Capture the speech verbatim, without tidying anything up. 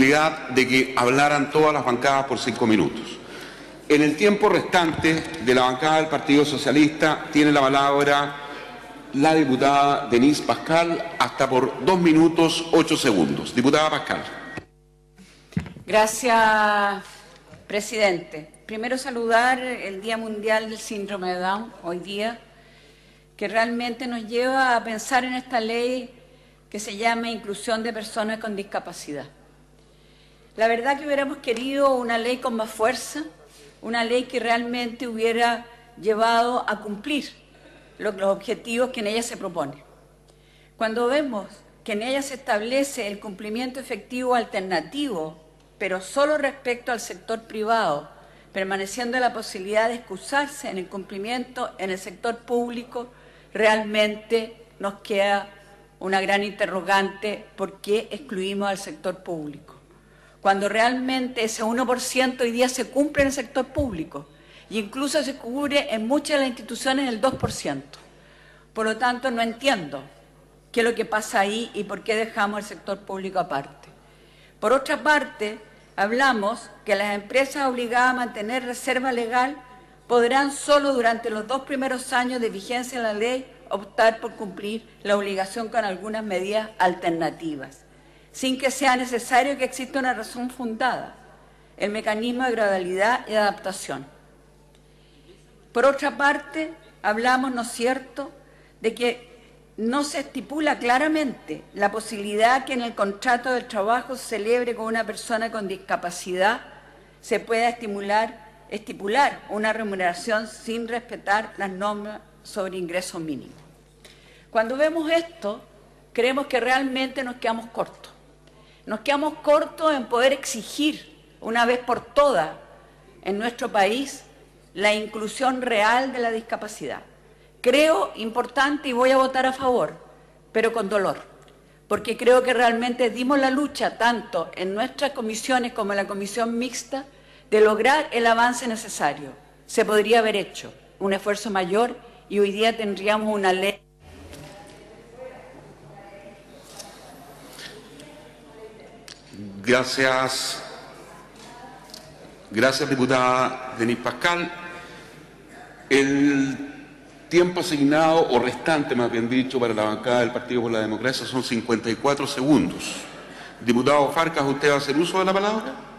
posibilidad de que hablaran todas las bancadas por cinco minutos. En el tiempo restante de la bancada del Partido Socialista tiene la palabra la diputada Denise Pascal hasta por dos minutos ocho segundos. Diputada Pascal. Gracias, presidente. Primero saludar el Día Mundial del Síndrome de Down, hoy día, que realmente nos lleva a pensar en esta ley que se llama Inclusión de Personas con Discapacidad. La verdad que hubiéramos querido una ley con más fuerza, una ley que realmente hubiera llevado a cumplir los, los objetivos que en ella se propone. Cuando vemos que en ella se establece el cumplimiento efectivo alternativo, pero solo respecto al sector privado, permaneciendo la posibilidad de excusarse en el cumplimiento en el sector público, realmente nos queda una gran interrogante: ¿por qué excluimos al sector público? Cuando realmente ese uno por ciento hoy día se cumple en el sector público e incluso se cubre en muchas de las instituciones el dos por ciento. Por lo tanto, no entiendo qué es lo que pasa ahí y por qué dejamos el sector público aparte. Por otra parte, hablamos que las empresas obligadas a mantener reserva legal podrán solo durante los dos primeros años de vigencia de la ley optar por cumplir la obligación con algunas medidas alternativas, sin que sea necesario que exista una razón fundada, el mecanismo de gradualidad y de adaptación. Por otra parte, hablamos, ¿no es cierto?, de que no se estipula claramente la posibilidad que en el contrato de trabajo se celebre con una persona con discapacidad se pueda estimular, estipular una remuneración sin respetar las normas sobre ingreso mínimo. Cuando vemos esto, creemos que realmente nos quedamos cortos. Nos quedamos cortos en poder exigir una vez por todas en nuestro país la inclusión real de la discapacidad. Creo importante y voy a votar a favor, pero con dolor, porque creo que realmente dimos la lucha tanto en nuestras comisiones como en la comisión mixta de lograr el avance necesario. Se podría haber hecho un esfuerzo mayor y hoy día tendríamos una ley. Gracias. Gracias, diputada Denise Pascal. El tiempo asignado, o restante más bien dicho, para la bancada del Partido por la Democracia son cincuenta y cuatro segundos. Diputado Farcas, ¿usted va a hacer uso de la palabra?